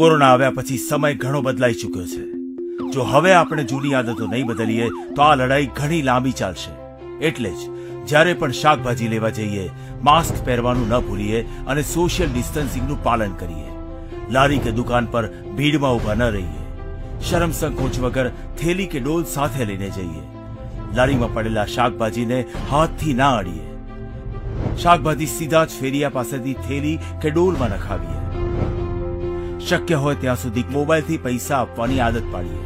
Corona આવ્યા પછી સમય ઘણો બદલાઈ ચૂક્યો છે. જો હવે આપણે જૂની આદતો નહીં બદલીએ તો આ લડાઈ ઘણી લાંબી ચાલશે. એટલે જ જ્યારે પણ શાકભાજી લેવા જઈએ, માસ્ક પહેરવાનું ન ભૂલીએ અને સોશિયલ ડિસ્ટન્સિંગનું પાલન કરીએ. લારી કે દુકાન પર ભીડમાં ઊભા ન રહીએ. શરમ સંકોચ વગર થેલી કે ડોલ સાથે લઈને જઈએ. લારીમાં પડેલા શાકભાજીને હાથથી ના અડીએ. શાકભાજી સીધા જ ફેરિયા પાસેથી થેલી કે ડોલમાં નખાવીએ. શક્ય હોય ત્યાં સુધી મોબાઈલથી પૈસા આપવાની આદત પાડીએ.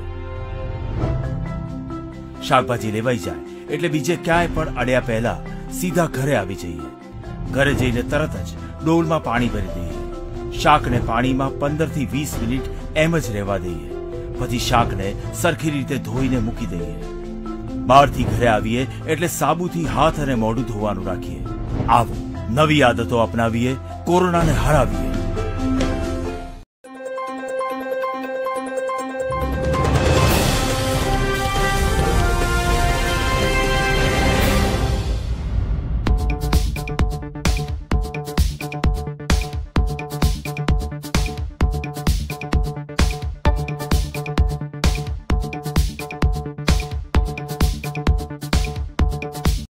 શાકભાજી લેવાઈ જાય એટલે બીજે ક્યાંય પણ અડ્યા પહેલા સીધા ઘરે આવી જઈએ. ઘરે જઈને તરત જ ડોલમાં પાણી ભરી દઈએ. શાકને પાણીમાં 15 થી 20 મિનિટ એમ જ રહેવા દઈએ. પછી શાકને સરખી રીતે ધોઈને મૂકી દઈએ. બહારથી ઘરે આવીએ એટલે સાબુથી હાથ અને મોઢું ધોવાનું રાખીએ. આવો નવી આદતો અપનાવીએ, કોરોનાને હરાવીએ.